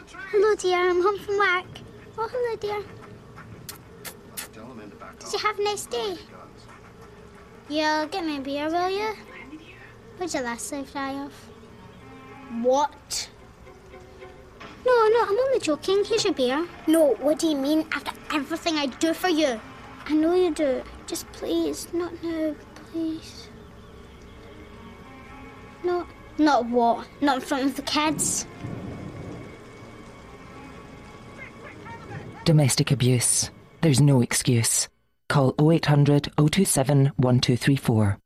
Hello, dear. I'm home from work. Oh, hello, dear. Did you have a nice day? Yeah, get me a beer, will you? Where'd your last life die off? What? No, I'm only joking. Here's your beer. No, what do you mean? After everything I do for you. I know you do. Just please, not now, please. Not what? Not in front of the kids? Domestic abuse. There's no excuse. Call 0800 027 1234.